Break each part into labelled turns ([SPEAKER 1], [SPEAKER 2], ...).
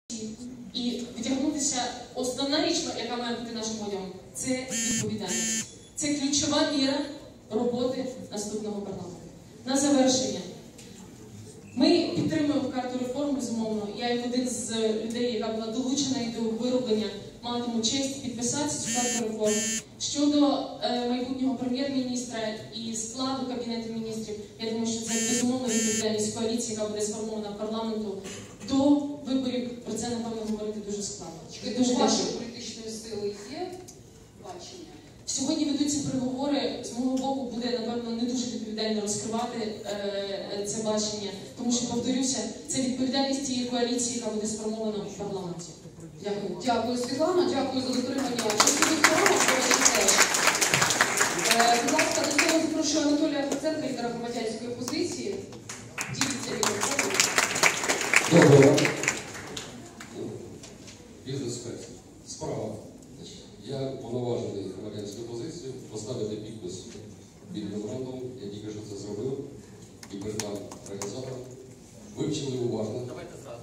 [SPEAKER 1] і витягнутися. Основна річ, яка має бути нашим одягом, це відповідальність. Це ключова міра роботи наступного парламенту. На завершення. Ми підтримуємо карту реформ, безумовно. Я, як один з людей, яка була долучена і до вироблення, матиму честь підписати цю карту реформ. Щодо майбутнього прем'єр-міністра і складу Кабінету міністрів, я думаю, що це безумовно відповідальність коаліції, яка буде сформована парламенту до виборів. Про це, напевно, говорити дуже складно.
[SPEAKER 2] Дуже вашої політичної сили є бачення?
[SPEAKER 1] Сьогодні ведуться переговори. З мого боку буде, напевно, не дуже відповідально розкривати це бачення, тому що, повторюся, це відповідальність тієї коаліції, яка буде сформована в парламенті. Дякую.
[SPEAKER 2] Дякую, Світлана. Дякую за дотримання часових рамок. Будь ласка, до слова запрошую Анатолія Проценка, лідера громадянської опозиції. Діліться мікрофоном.
[SPEAKER 3] Доброго. Бізнес-спец. Справа. Я повноважений громадянською опозицією поставити підпис під меморандумом. Я тільки що це зробив і передав організаторам. Вивчили уважно.
[SPEAKER 4] Давайте зразу.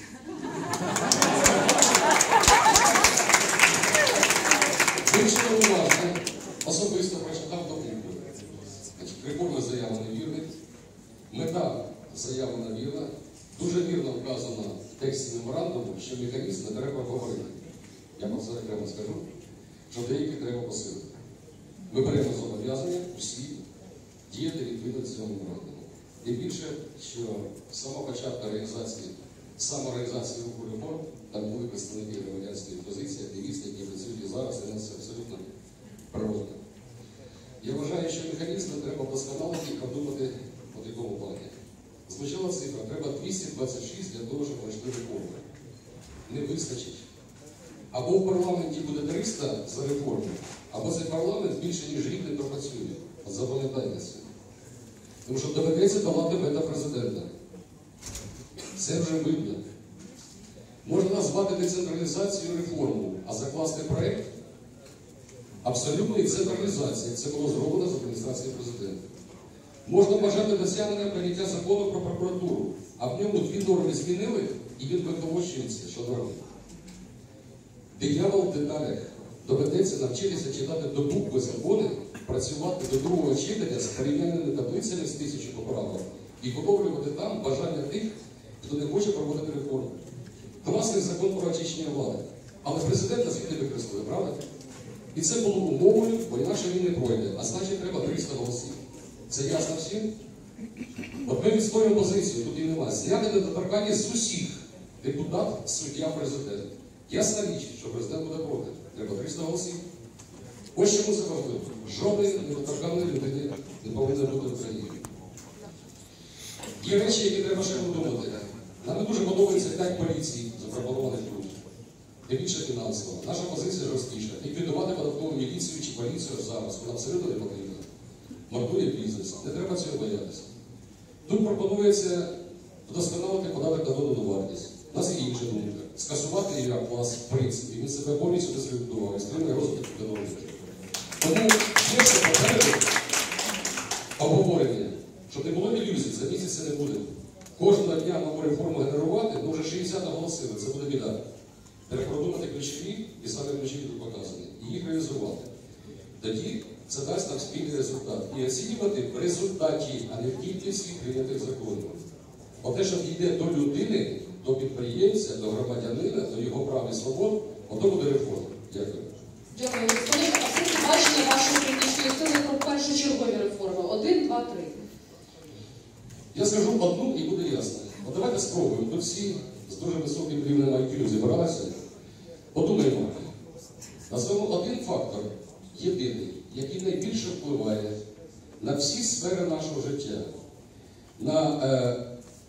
[SPEAKER 3] Вивчили уважно. Особисто прочитав документ. Реформа заяви невірних. Мета заяви невірна. Дуже вірно вказано в тексті меморандуму, що механізм не треба говорити. Я про це окремо скажу, що деякі треба посилити. Ми беремо зобов'язання усі діяти відповідно цього меморандуму. Тим більше, що з самого початку самоорганізації руху реформ там були представники громадянської позиції, активісти, які працюють і зараз, і це абсолютно природно. Я вважаю, що механізми треба вдосконалити і продумати по такому плані. Звучала цифра, треба 226 для того, щоб пройшли реформи. Не вистачить. Або в парламенті буде 300 за реформу, або цей парламент більше, ніж рік не пропрацює. От запам'ятайте це. Тому що доведеться давати вето президента. Це вже видно. Можна назвати децентралізацією реформу, а закласти проєкт абсолютної централізації. Це було зроблено з адміністрації президента. Можна бажати досягнення прийняття закону про прокуратуру, а в ньому 2 норми змінили, і він виголошується, що робить. Диявол в деталях. Доведеться навчитися читати до букви закони, працювати до другого читання з порівняльними таблицями з 1000 поправок і виловлювати там бажання тих, хто не хоче проводити реформу. Класний закон про очищення влади. Але президента звідти викреслили, правда? І це було умовою, бо інакше він не пройде. А значить, треба 300 голосів. Це ясно всім? От ми відстоюємо позицію, тут і немає. Зняти недоторканність з усіх депутат, суддя, президент. Ясна річ, що президент буде проти. Треба 300 голосів. Ось чому це важливо. Жодної недоторканної людини не повинна бути в Україні. Є речі, які треба ще подумати. Нам не дуже подобається 5 поліцій, запропонованих тут. Тим більше фінансово. Наша позиція жорсткіша. Ліквідувати податкову міліцію чи поліцію зараз. Вона абсолютно не потрібна. Мордує бізнес. Не треба цього боятися. Тут пропонується вдосконалити податок на додану вартість. У нас є інша думка. Скасувати її клас, в принципі, він себе повністю дискредитував і стримує розвиток економіки. Тому є ще попереду обговорення, щоб не було ілюзій, за місяць це не буде. Кожного дня нову реформу генерувати, ну вже 60 оголосили, це буде біда. Треба продумати ключові, і саме ключові тут показані, і їх реалізувати. Тоді це дасть нам спільний результат. І оцінювати в результаті, а не в кількості прийнятих законів. Оте, що дійде до людини, до підприємця, до громадянина, до його прав і свобод, ото буде реформа. Дякую.
[SPEAKER 2] Дякую, господин. А це бачення вашої політичної сили про першочергові реформи? 1, 2, 3.
[SPEAKER 3] Я скажу одну і буде ясно. От давайте спробуємо. Тут всі з дуже високим рівнем IQ зібралися. Подумаємо. Назвемо один фактор, єдиний, який найбільше впливає на всі сфери нашого життя. На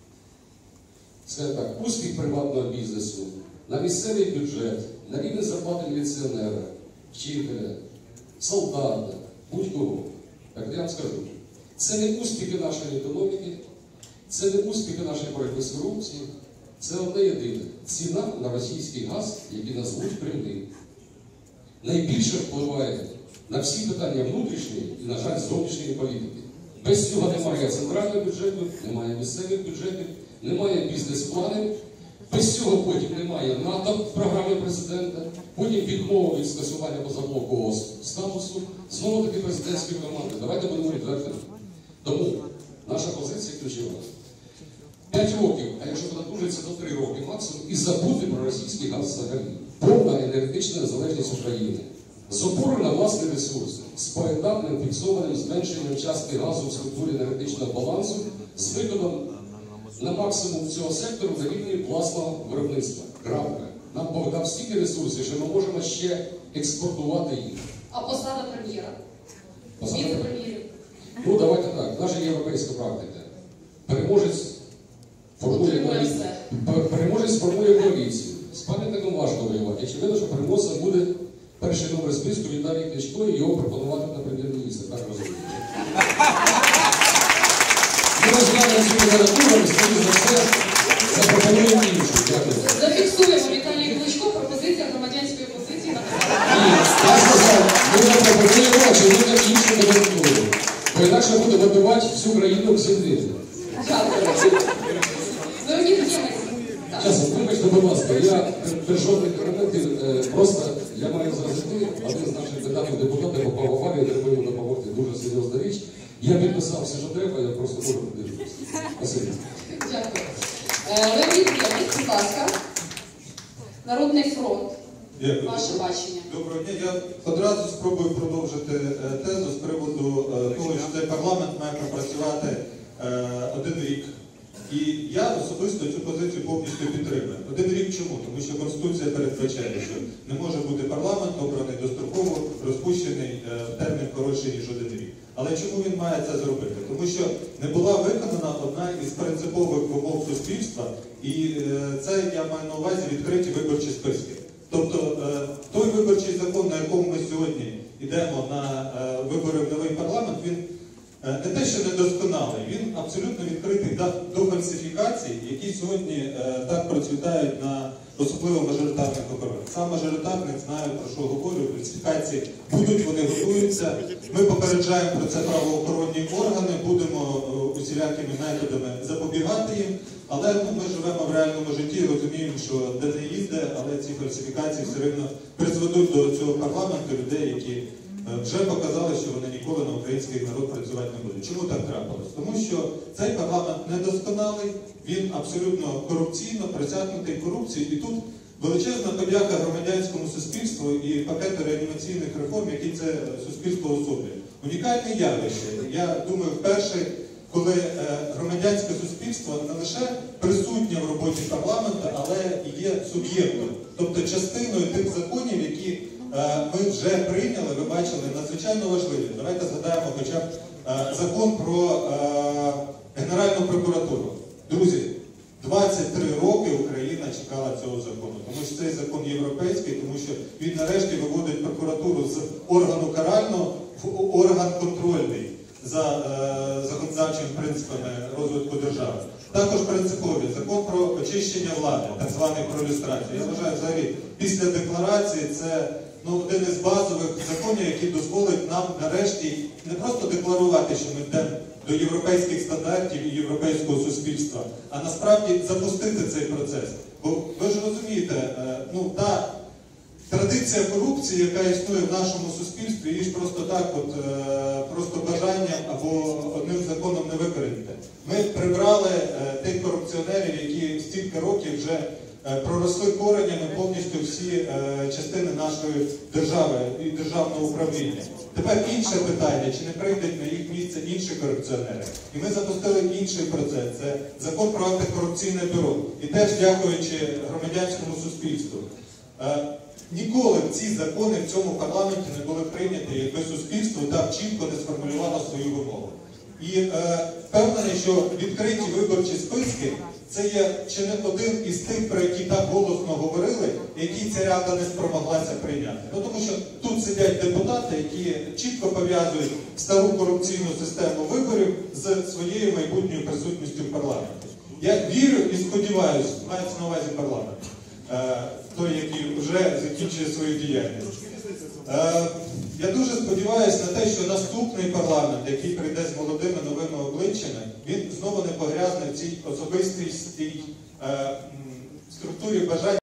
[SPEAKER 3] успіх приватного бізнесу, на місцевий бюджет, на рівень зарплати міліціонера, вчителя, солдата, будь-кого. Так я вам скажу, це не успіхи нашої економіки, це не успіхи нашої боротьби з корупцією, це одне єдине – ціна на російський газ, який назвуть Кремлі. Найбільше впливає на всі питання внутрішньої і, на жаль, зовнішньої політики. Без цього немає центрального бюджету, немає місцевих бюджетів, немає бізнес-планів, Без цього потім немає НАТО програми президента, потім відмова від скасування позаблокового статусу, знову таки президентські команди. Давайте будемо відвертими. Тому наша позиція ключова. 5 років, а якщо продовжується до 3 роки максимум, і забути про російський газ взагалі. Повна енергетична незалежність України. З опорою на власні ресурси, з поетапним фіксованим зменшенням частки газу в структурі енергетичного балансу, з виходом на максимум цього сектору на рівні власного виробництва. Крапка. Нам Бог дав стільки ресурсів, що ми можемо ще експортувати їх.
[SPEAKER 2] А посада прем'єра?
[SPEAKER 3] Посада?
[SPEAKER 2] Віце-прем'єрів?
[SPEAKER 3] Ну, давайте так. Наша європейська практика. Переможець формує коаліцію. З пам'ятником важко воювати. Очевидно, що переможцем буде перший номер списку Віталій Кличко, і його пропонувати на прем'єр-міністра. Так розумієте. Ми розглянемо цю кандидатуру, і скоріше за все запропонуємо іншу. Дякую.
[SPEAKER 2] Зафіксуємо Віталій Кличко, пропозиція громадянської опозиції на
[SPEAKER 3] Ні, я сказав, ми запропонуємо, очевидно, іншу кандидатуру. Бо інакше буде вибивати всю країну в землі.
[SPEAKER 2] Дякую. Леонід Ємець.
[SPEAKER 3] Чесно, вибачте, будь ласка, я без жодних коментарів, просто я маю зразити, один з наших кандидатів депутатів попав в аварію, треба йому допомогти. Дуже серйозна річ. Я підписав все, що треба, я просто можу подивитися. Спасибо.
[SPEAKER 2] Дякую. Леонід Ємець, будь ласка. Народний фронт.
[SPEAKER 4] Дякую.
[SPEAKER 2] Ваше бачення.
[SPEAKER 4] Доброго дня. Я одразу спробую продовжити тезу з приводу того, що цей парламент має пропрацювати 1 рік. І я особисто цю позицію повністю підтримую. 1 рік чому? Тому що Конституція передбачає, що не може бути парламент обраний достроково, розпущений в термін коротший, ніж 1 рік. Але чому він має це зробити? Тому що не була виконана одна із принципових вимог суспільства, і це я маю на увазі відкриті виборчі списки. Тобто той виборчий закон, на якому ми сьогодні йдемо на вибори в новий парламент, він не те, що недосконалий, він абсолютно відкритий до фальсифікацій, які сьогодні так процвітають на особливо мажоритарних округах. Сам мажоритарник знає, про що говорю, фальсифікації будуть, вони готуються. Ми попереджаємо про це правоохоронні органи, будемо усілякими методами запобігати їм, але ми живемо в реальному житті і розуміємо, що де не їзде, але ці фальсифікації все рівно призведуть до цього парламенту людей, які вже показали, що вони ніколи на український народ працювати не будуть. Чому так трапилось? Тому що цей парламент недосконалий, він абсолютно корупційно, присягнутий корупцією, і тут величезна подяка громадянському суспільству і пакету реанімаційних реформ, які це суспільство особлює. Унікальне явище. Я думаю, вперше, коли громадянське суспільство не лише присутнє в роботі парламенту, але і є суб'єктом, тобто частиною тих законів, які ми вже прийняли, ви бачили, надзвичайно важливі. Давайте згадаємо хоча б закон про Генеральну прокуратуру. Друзі, 23 роки Україна чекала цього закону, тому що цей закон європейський, тому що він нарешті виводить прокуратуру з органу карального в орган контрольний за законодавчими принципами розвитку держави. Також принципові закон про очищення влади, так званий про люстрацію. Я вважаю, взагалі, після декларації це один із базових законів, який дозволить нам нарешті не просто декларувати, що ми йдемо до європейських стандартів і європейського суспільства, а насправді запустити цей процес. Бо ви ж розумієте, та традиція корупції, яка існує в нашому суспільстві, її ж просто так, просто бажанням або одним законом не викорінити. Ми прибрали тих корупціонерів, які стільки років вже проросли коренями повністю всі частини нашої держави і державного управління. Тепер інше питання, чи не прийдуть на їх місце інші корупціонери. І ми запустили інший процес, це закон про антикорупційне бюро. І теж дякуючи громадянському суспільству. Ніколи ці закони в цьому парламенті не були прийняті, якби суспільство так чітко не сформулювало свою вимогу. І впевнений, що відкриті виборчі списки це є чи не один із тих, про які так голосно говорили, які ця рада не спромоглася прийняти. Тому що тут сидять депутати, які чітко пов'язують стару корупційну систему виборів з своєю майбутньою присутністю в парламенті. Я вірю і сподіваюся, мається на увазі парламент, той, який вже закінчує свою діяльність. Я дуже сподіваюся на те, що наступний парламент, який прийде з молодими новими обличчями, він знову не погрязне в цій особистій, структурі бажань.